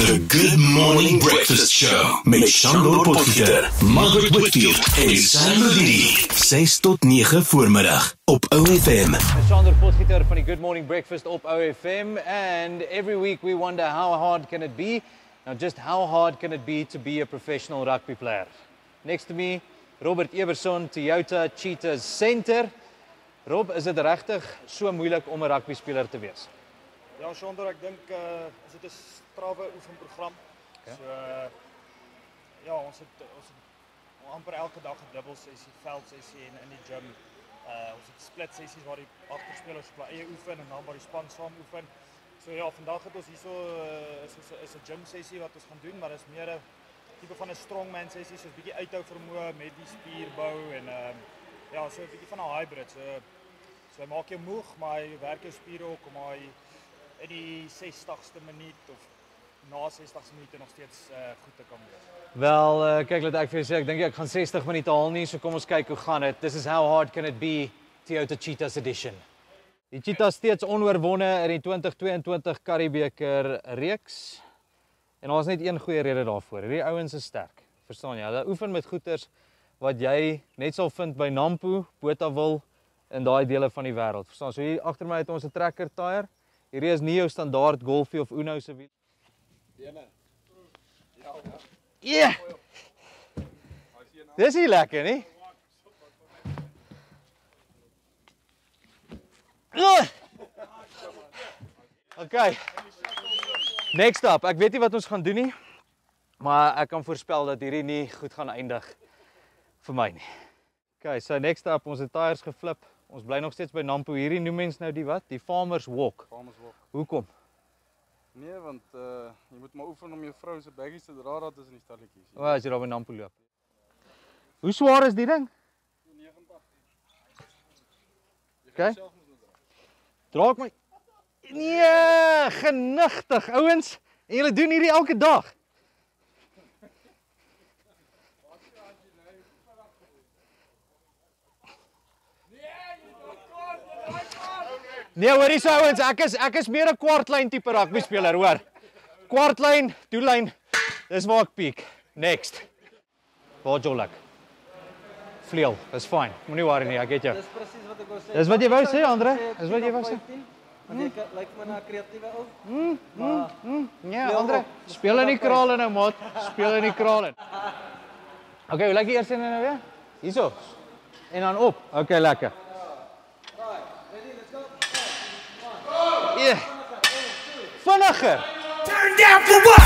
The Good Morning Breakfast Show met Shango Potgieter, Margaret Whitfield en Sam Lodidi. 6 tot 9 voormiddag op OFM. Shango Potgieter van die Good Morning Breakfast op OFM, and every week we wonder how hard can it be? Now just how hard can it be to be a professional rugby player? Next to me, Robert Everson, Toyota Cheetahs Center. Rob, is dit regtig so moeilik om 'n rugby speler te wees? Ja, Shango, ek dink is dit 'n strawwe oefenprogram. Okay. So ja, ons het amper elke dag 'n dubbel sessie, veld sessie en in die gym. Ons het split sessies waar die agterspelers op eie oefen en dan waar die span saam oefen. So ja, vandag het ons hierso is 'n gym sessie wat ons gaan doen, maar dit is meer 'n tipe van 'n strongman sessie, so 'n bietjie uithou vermoë met die spierbou en ja, so 'n bietjie van 'n hybrid. So hy maak jou moeg, maar hy werk jou spiere ook om hy in die 60ste minuut of na 60ste minuut nog steeds goed te kan wees. Wel, kyk, laat ek vir jou sê, ek dink ek gaan 60 minute haal nie, so kom ons kyk hoe gaan dit. This is how hard can it be, Toyota Cheetahs edition. Die Cheetahs steeds onoorwonne in die 2022 Curriebeeker reeks. En daar is net een goeie rede daarvoor. Hierdie ouens is sterk. Verstaan jy? Hulle oefen met goeters wat jy net sal vind by Nampo, Botawil in daai dele van die wêreld. Verstaan? So hier agter my het ons 'n trekker tyre. Hierdie is nie jou standaard golfie of Uno se wiel. Ja. Dis nie lekker nie. Okay. Next up, ek weet nie wat ons gaan doen nie, maar ek kan voorspel dat hierdie nie goed gaan eindig vir my nie. Okay, so next up, ons het tyres geflip. Ons bly nog steeds by Nampo. Hierdie noem mens nou die wat? Die Farmers Walk. Farmers Walk. Hoekom? Nee, want jy moet maar oefen om jou vrou se baggies te dra daar tussen die stalletjies. O, as jy daar by Nampo loop. Hoe swaar is die ding? 89. Okay. Dra ek my. Nee, genigtig, ouens. En julle doen hierdie elke dag. Nee, hoor hierso ouens, ek is meer 'n kwartlyn tipe rugby speler, hoor. Kwartlyn, doellyn, dis waar ek piek. Next. Waar jollik. Vleuel, dis fine. Moenie worry nie, ek het jou. Dis presies wat ek wou sê. Dis wat jy wou sê, Andre? Dis wat jy wou sê. Want jy lyk my na 'n kreatiewe ou. Ja, Andre, speel in die krale nou, maat. Speel in die krale. Okay, hoe lyk die eerste een nou weer? Hierso. En dan op. Okay, lekker. Yeah. Vinniger. Turn down for what?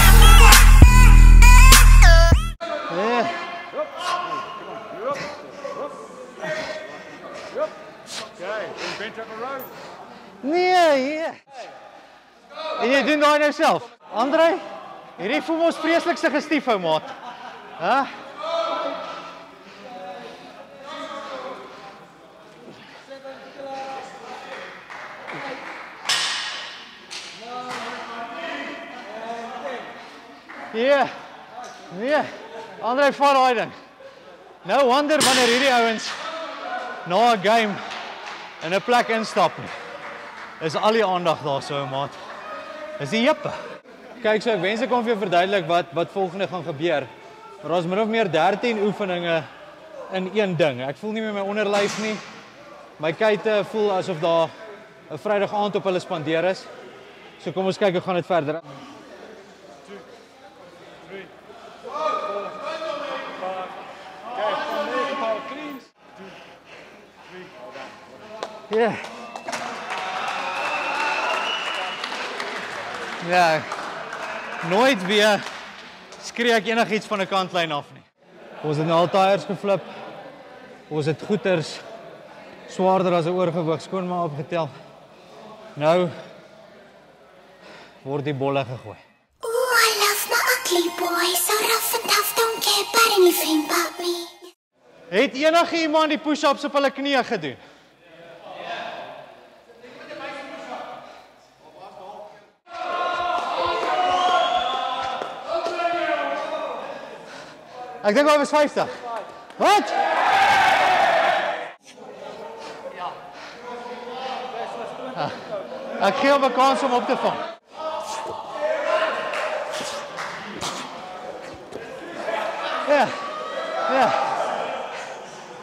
Yeah. Nee, ja. En jy doen daai nou self. Andre, hierdie voel ons vreeslik suggestief hou, maat. Hæ? Ja. Nee. Andre vat daai ding. No wonder wanneer hierdie ouens na 'n game in 'n plek instap nie. Is al die aandag daar so, maat. Dis die jippe. Kyk, so ek wens ek kon vir jou verduidelik wat volgende gaan gebeur. Maar daar's min of meer 13 oefeninge in een ding. Ek voel nie meer my onderlyf nie. My kuite voel asof daar 'n Vrydag aand op hulle spandeer is. So kom ons kyk hoe gaan dit verder. Ja. Ja. Nooit weer skree ek enigiets van 'n kantlyn af nie. Ons het nou al tyres geflip. Ons het goeters swaarder as 'n oorgewig skoon maar opgetel. Nou word die bolle gegooi. Ooh, I love my ugly boy, so rough and tough, don't care about anything but me. Het enige iemand die push-ups op hulle knieë gedoen? Ek dink hy was 50. Wat? Ek gee hom 'n kans om op te vang.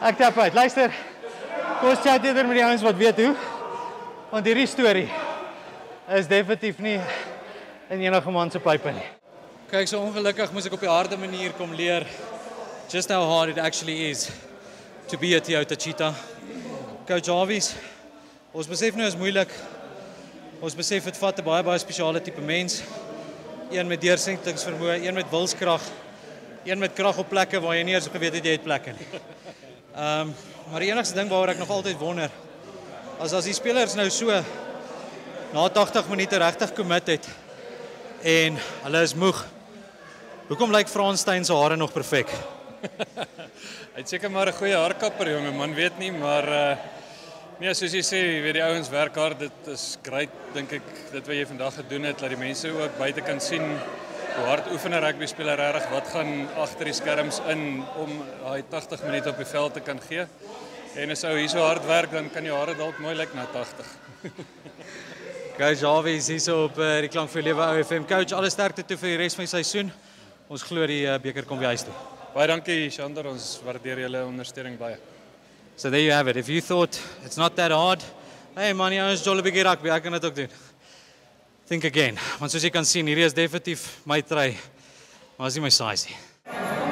Ek tap uit. Luister, kom ons chat eerder met die ouens wat weet hoe. Want hierdie storie is definitief nie in enige man se pype nie. Kyk, so ongelukkig moes ek op die harde manier kom leer just how hard it actually is to be a Toyota Cheetah. Coach Jarvis, ons besef nou is moeilik. Ons besef dit vat 'n baie spesiale tipe mens. Een met deursettingsvermoë, een met wilskrag, een met krag op plekke waar jy nie eens geweet het jy het plekke nie. Maar die enigste ding waaroor ek nog altyd wonder, as die spelers nou so na 80 minute regtig commit het en hulle is moeg, hoekom lyk Franstein se hare nog perfek? Hy het seker maar 'n goeie haarkapper, jonge man, weet nie, maar nee, soos jy sê, weet die ouens werk hard, dit is great, dink ek, dit wat jy vandag gedoen het, dat die mense ook buite kan sien hoe hard oefen 'n rugby speler regtig, wat gaan agter die skerms in om daai 80 minute op die veld te kan gee. En as ou hier so hard werk, dan kan jou hare dalk mooi lyk na 80. Coach Jarvis hier so op die Klank vir Lewe OFM. Coach, alle sterkte toe vir die res van die seisoen. Ons glo die beker kom weer huis toe. Baie dankie, Shander, ons waardeer julle ondersteuning baie. So there you have it. If you thought it's not that hard, hey man, jy is jolle bietjie rugby, ek kan dit ook doen. Think again. Want soos jy kan sien, hierdie is definitief my try, maar is nie my size nie.